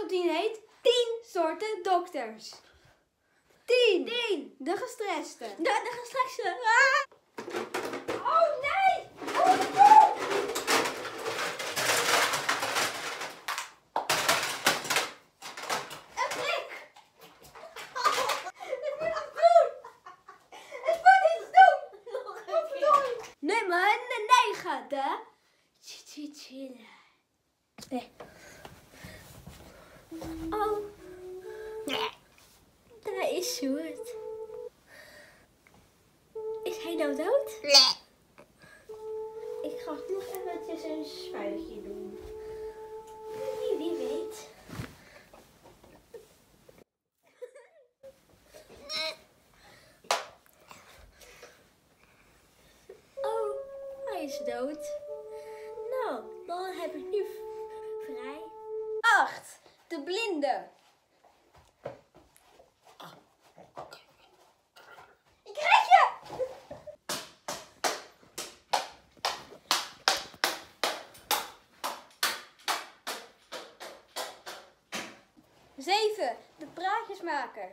tot 10 heet 10 soorten dokters. 10. De gestreste. De gestreste. Oh nee! Oh nee! Een prik! Ik moet het doen! Ik moet iets doen! Wat bedoel je? Nummer 9. De chile. Nee. Oh. Nee. Daar is Sjoerd. Is hij nou dood? Nee. Ik ga nog eventjes een spuitje doen. Wie weet. Oh, hij is dood. Nou, dan heb ik nu vrij. 8. De blinde. Ik krijg je! 7. De praatjesmaker.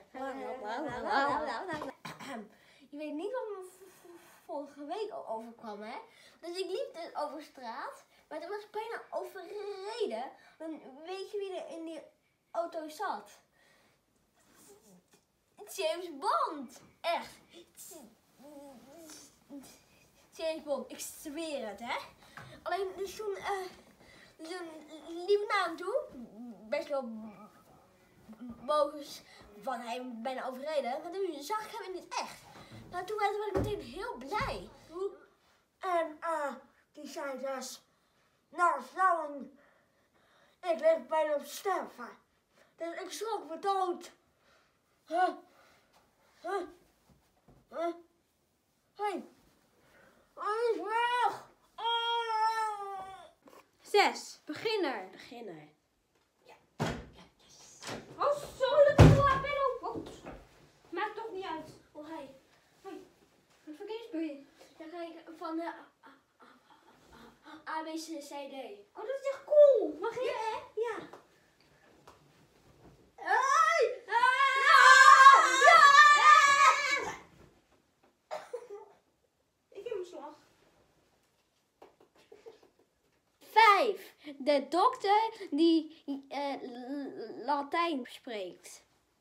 Je weet niet wat me vorige week overkwam, hè? Dus ik liep dus over straat, maar toen was ik bijna overreden. Dan weet je wie er in die auto zat? James Bond! Echt! James Bond, ik zweer het, hè? Alleen dus toen liep ik naar hem toe, best wel boos van hij bijna overreden, want toen zag ik hem in het echt. Nou, toen was ik meteen heel blij. En die zei dus, nou Stalin, ik lig bijna op sterven. Dus ik schrok me dood. Hey, hij is weg. 6. Beginner. Oh, sorry, dat is wel op. Maakt toch niet uit. Oh, hey. Een verkeersboei. Dan ga ik van de A, B, C, D. Oh, dat is echt cool. Mag ik? hè? Ja. Hey! Ik heb een slag. 5. De dokter die Latijn spreekt.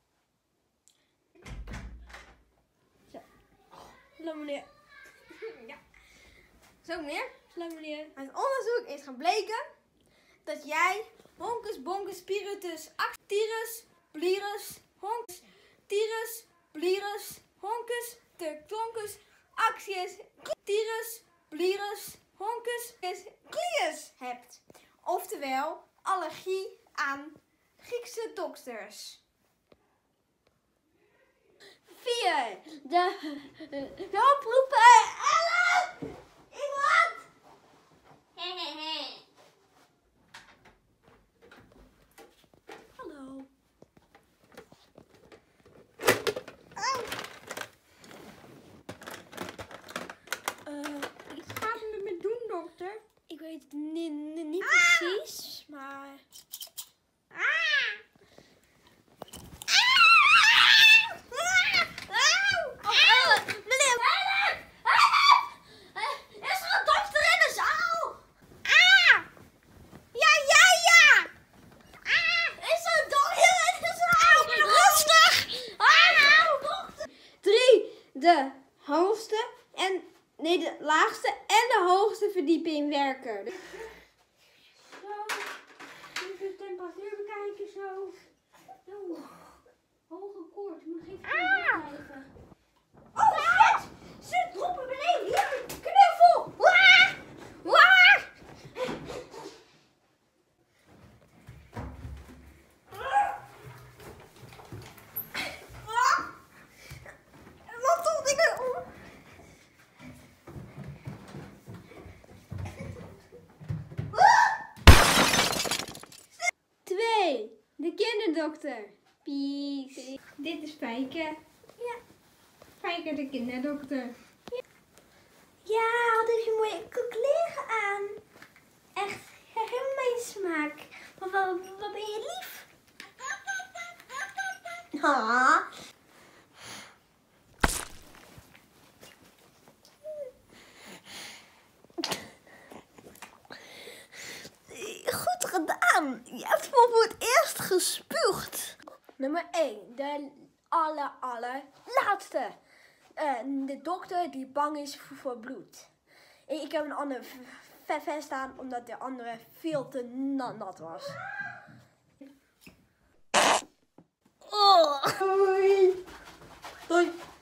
Hallo meneer. Ja. Zo meneer. Hallo meneer. Uit onderzoek is gebleken dat jij Honcus Boncus Spiritus Actirus Plirus Honcus Tirus Plirus Honcus Tercloncus Actius Tirus Plirus Honcus Clius hebt. Oftewel allergie aan Griekse dokters. 4. De oproepen. Ellen! Iemand! Hallo. Wat gaat u ermee doen, dokter? Ik weet het niet precies, maar... Is er een dokter in de zaal? Ja. Is er een dokter in de zaal? Rustig! 3. De laagste en de hoogste verdieping werken. Zo, even de temperatuur bekijken, zo. Zo, hoge koorts, moet ik even blijven. Oh shit! Ze roepen beneden! Hier! Knuffel! Waar? Waar? Wat doe ik nou? 2. De kinderdokter. Pies. Dit is Fijke. Ja. Fijke de kinderdokter. Ja, had ik je mooie kleren aan. Echt, helemaal mijn smaak. Maar wat ben je lief. gespuugd. Nummer 1. De allerlaatste. De dokter die bang is voor bloed. Ik heb een andere vest staan omdat de andere veel te nat was. Oh. Doei.